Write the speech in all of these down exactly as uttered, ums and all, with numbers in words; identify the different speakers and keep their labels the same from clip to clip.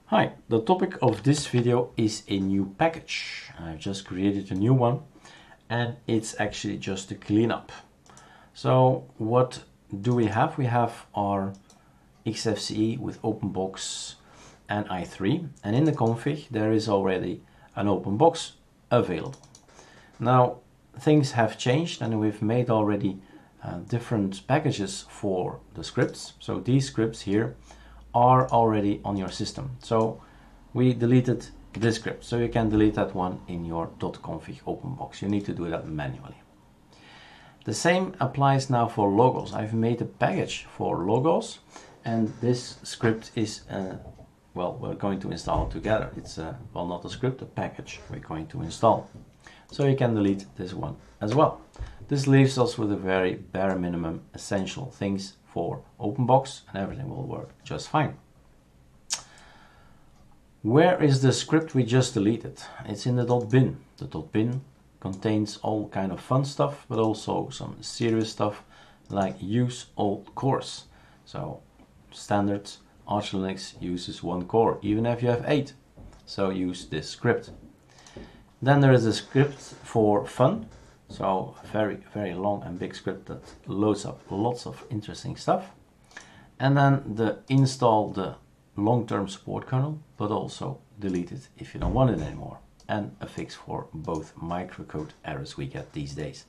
Speaker 1: Hi, the topic of this video is a new package. I've just created a new one and it's actually just a cleanup. So what do we have? We have our X F C E with OpenBox and i three, and in the config there is already an OpenBox available. Now things have changed and we've made already uh, different packages for the scripts. So these scripts here are already on your system. So we deleted this script, so you can delete that one in your .config OpenBox. You need to do that manually. The same applies now for logos. I've made a package for logos, and this script is uh, well, we're going to install it together. It's uh, well, not a script, a package we're going to install. So you can delete this one as well. This leaves us with a very bare minimum essential things for OpenBox, and everything will work just fine. Where is the script we just deleted? It's in the .bin. The .bin contains all kind of fun stuff, but also some serious stuff like use all cores. So standard Arch Linux uses one core, even if you have eight. So use this script. Then there is a script for fun. So a very, very long and big script that loads up lots of interesting stuff. And then the install the long-term support kernel, but also delete it if you don't want it anymore. And a fix for both microcode errors we get these days.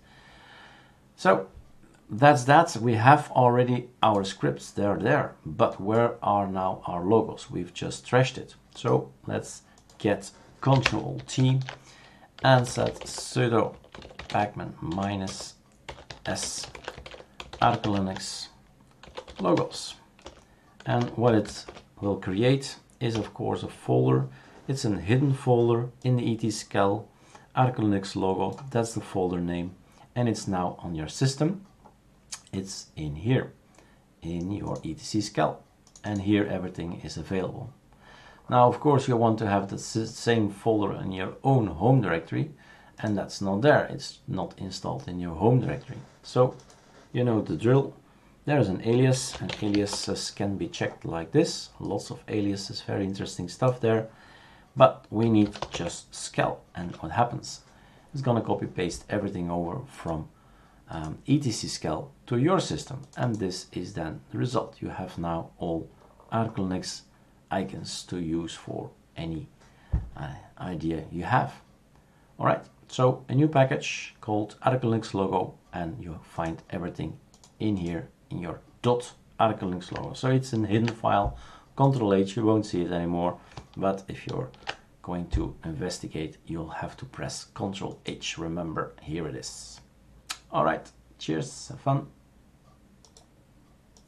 Speaker 1: So that's that. We have already our scripts, they're there. But where are now our logos? We've just trashed it. So let's get Control T and set sudo pacman minus s arcolinux logos. And what it will create is of course a folder. It's a hidden folder in the etscal arcolinux logo. That's the folder name, and it's now on your system. It's in here in your etscal, and here everything is available. Now of course you want to have the same folder in your own home directory, and that's not there. It's not installed in your home directory. So you know the drill. There's an alias, and aliases can be checked like this. Lots of aliases, very interesting stuff there. But we need just scal, and what happens? It's gonna copy paste everything over from um, etscal to your system, and this is then the result. You have now all arcolinux icons to use for any uh, idea you have. All right. So a new package called arcolinux logo, and you find everything in here in your .arcolinux logo. So it's a hidden file. Control H, you won't see it anymore, but if you're going to investigate, you'll have to press Control H. Remember, here it is. All right, cheers, have fun.